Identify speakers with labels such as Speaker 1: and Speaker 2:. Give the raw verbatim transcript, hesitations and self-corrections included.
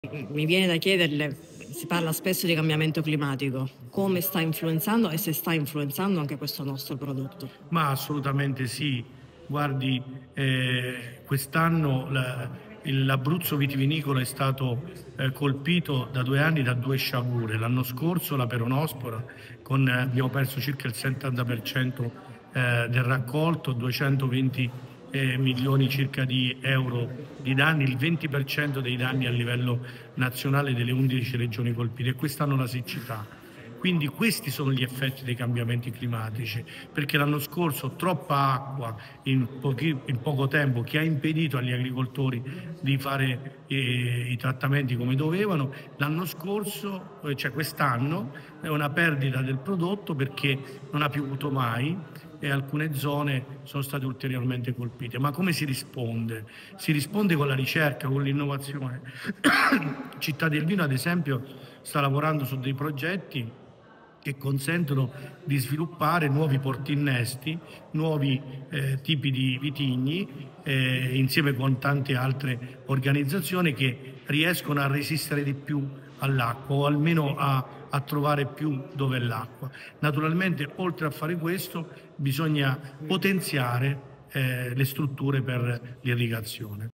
Speaker 1: Mi viene da chiederle, si parla spesso di cambiamento climatico, come sta influenzando e se sta influenzando anche questo nostro prodotto.
Speaker 2: Ma assolutamente sì. Guardi, ehm, quest'anno la il l'Abruzzo vitivinicolo è stato, ehm, colpito da due anni da due sciagure. L'anno scorso la peronospora con abbiamo perso circa il settanta per cento, ehm, del raccolto, duecentoventi, ehm, milioni circa di euro di danni, il venti per cento dei danni a livello nazionale delle undici regioni colpite e quest'anno la siccità. Quindi questi sono gli effetti dei cambiamenti climatici, perché l'anno scorso troppa acqua in pochi in poco tempo, che ha impedito agli agricoltori di fare, ehm, i trattamenti come dovevano. L'anno scorso, uhm, cioè quest'anno, è una perdita del prodotto perché non ha piovuto mai e alcune zone sono state ulteriormente colpite. Ma come si risponde? Si risponde con la ricerca, con l'innovazione. Città del Vino, ad esempio, sta lavorando su dei progetti che consentono di sviluppare nuovi porti innesti, nuovi, ehm, tipi di vitigni, ehm, insieme con tante altre organizzazioni che riescono a resistere di più all'acqua o almeno a a trovare più dove è l'acqua. Naturalmente, oltre a fare questo, bisogna potenziare, ehm, le strutture per l'irrigazione.